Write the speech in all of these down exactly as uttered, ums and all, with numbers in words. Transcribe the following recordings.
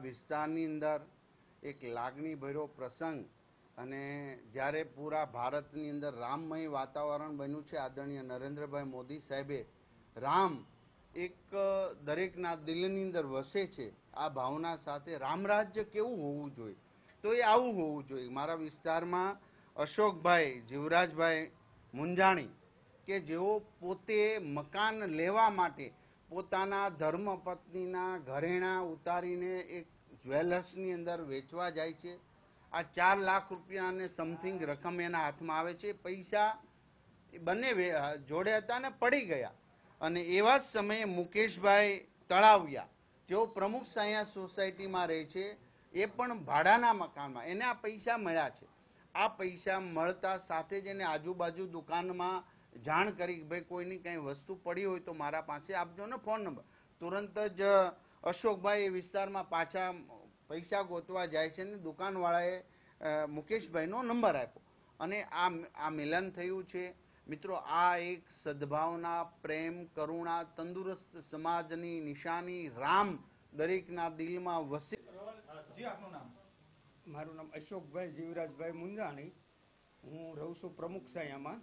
વિસ્તારની અંદર એક લાગણીભર્યો પ્રસંગ અને જ્યારે પૂરા ભારતની અંદર રામમય વાતાવરણ બન્યું છે, આદરણીય નરેન્દ્રભાઈ મોદી સાહેબે રામ એક દરેકના દિલની અંદર વસે છે આ ભાવના સાથે રામરાજ્ય કેવું હોવું જોઈએ તો એ આવું હોવું જોઈએ। મારા વિસ્તારમાં અશોકભાઈ જીવરાજભાઈ મુંજાણી કે જેઓ પોતે મકાન લેવા માટે પોતાના ધર્મપત્નીના ઘરેણા ઉતારીને એક જ્વેલર્સની અંદર વેચવા જાય છે। આ ચાર લાખ રૂપિયા અને સમથિંગ રકમ એના હાથમાં આવે છે। પૈસા બંને જોડે હતા ને પડી ગયા અને એવા જ સમયે મુકેશભાઈ તળાવિયા જેઓ પ્રમુખ સાયા સોસાયટીમાં રહે છે, એ પણ ભાડાના મકાનમાં એને આ પૈસા મળ્યા છે। આ પૈસા મળતા સાથે જ એને આજુબાજુ દુકાનમાં જાણ કરી કે ભાઈ કોઈની કંઈ વસ્તુ પડી હોય તો મારા પાસે આપજો ને ફોન નંબર। તુરંત જ અશોકભાઈ એ વિસ્તારમાં પાછા પૈસા ગોતવા જાય છે ને દુકાનવાળાએ મુકેશભાઈનો નંબર આપ્યો અને આ આ મિલન થયું છે। મિત્રો, આ એક સદભાવના, પ્રેમ, કરુણા, તંદુરસ્ત સમાજની નિશાની રામ દરેકના દિલમાં વસે। જી, આપનું નામ? મારું નામ અશોકભાઈ જીવરાજભાઈ મુંજાણી, હું રહું છું પ્રમુખ સાયામાં।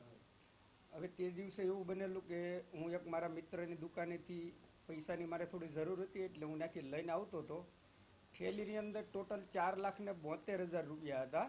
હવે તે દિવસે એવું બનેલું કે હું એક મારા મિત્રની દુકાનેથી પૈસાની મારે થોડી જરૂર હતી એટલે હું ત્યાંથી લઈને આવતો હતો। થેલીની અંદર ટોટલ ચાર લાખ ને બોતેર હજાર રૂપિયા હતા,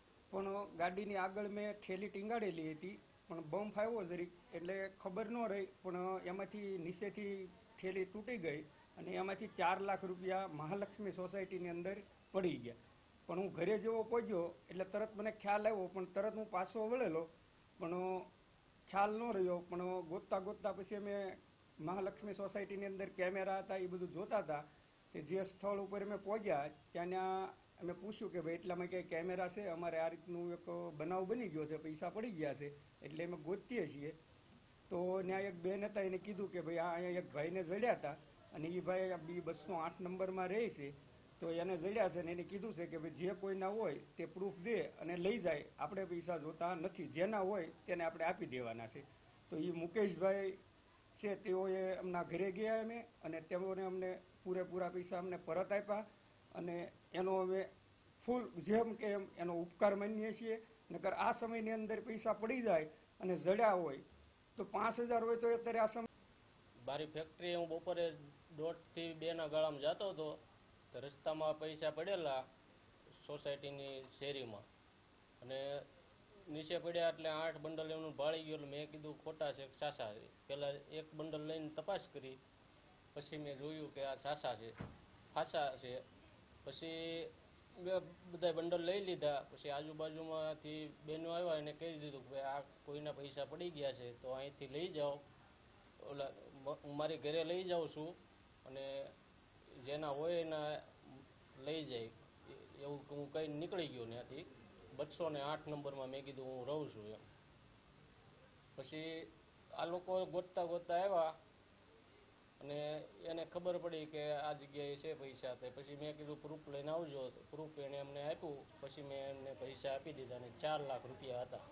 પણ ગાડીની આગળ મેં થેલી ટીંગાડેલી હતી પણ બમ્પ આવ્યો જરીક એટલે ખબર ન રહી, પણ એમાંથી નીચેથી થેલી તૂટી ગઈ અને એમાંથી ચાર લાખ રૂપિયા મહાલક્ષ્મી સોસાયટીની અંદર પડી ગયા। પણ હું ઘરે જેવો પહોંચ્યો એટલે તરત મને ખ્યાલ આવ્યો, પણ તરત હું પાછો વળેલો પણ ખ્યાલ ન રહ્યો। પણ ગોતતા ગોતતા પછી અમે મહાલક્ષ્મી સોસાયટીની અંદર કેમેરા હતા એ બધું જોતા હતા કે જે સ્થળ ઉપર અમે પહોંચ્યા ત્યાંના અમે પૂછ્યું કે ભાઈ એટલામાં ક્યાંય કેમેરા છે, અમારે આ રીતનું એક બનાવ બની ગયો છે, પૈસા પડી ગયા છે એટલે અમે ગોતીએ છીએ। તો ત્યાં એક બેન હતા એને કીધું કે ભાઈ આ અહીંયા એક ભાઈને જડ્યા હતા અને એ ભાઈ બી બસો આઠ નંબરમાં રહે છે તો એને જડ્યા છે ને એને કીધું છે કે ભાઈ જે કોઈના હોય તે પ્રૂફ દે અને લઈ જાય, આપણે પૈસા જોતા નથી, જેના હોય તેને આપણે આપી દેવાના છે। તો એ મુકેશભાઈ છે તેઓએ એમના ઘરે ગયા અમે અને તેઓને અમને પૂરેપૂરા પૈસા અમને પરત આપ્યા અને એનો અમે ફૂલ જેમ કે એમ એનો ઉપકાર માનીએ છીએ। નકર આ સમયની અંદર પૈસા પડી જાય અને જડ્યા હોય તો પાંચ હજાર હોય તો અત્યારે આ સમય મારી ફેક્ટરી હું બપોરે દોઢથી બેના ગાળામાં જતો હતો તો રસ્તામાં પૈસા પડેલા સોસાયટીની શેરીમાં અને નીચે પડ્યા એટલે આઠ બંડલ એનું ભાળી ગયું એટલે મેં કીધું ખોટા છે સાસા છે। પહેલાં એક બંડલ લઈને તપાસ કરી, પછી મેં જોયું કે આ સાસા છે ખાસા છે। પછી મેં બધા બંડલ લઈ લીધા। પછી આજુબાજુમાંથી બહેનો આવ્યા એને કહી દીધું કે આ કોઈના પૈસા પડી ગયા છે તો અહીંથી લઈ જાઓ, ઓલા હું મારી ઘરે લઈ જાઉં છું અને જેના હોય એના લઈ જાય એવું હું કંઈ નીકળી ગયો ત્યાંથી। બસો ને આઠ નંબરમાં મેં કીધું હું રહું છું એમ। પછી આ લોકો ગોતતા ગોતતા આવ્યા અને એને ખબર પડી કે આ જગ્યાએ છે પૈસા, તો પછી મેં કીધું પ્રૂફ લઈને આવજો, તો પ્રૂફ એણે અમને આપ્યું। પછી મેં એમને પૈસા આપી દીધા અને ચાર લાખ રૂપિયા હતા।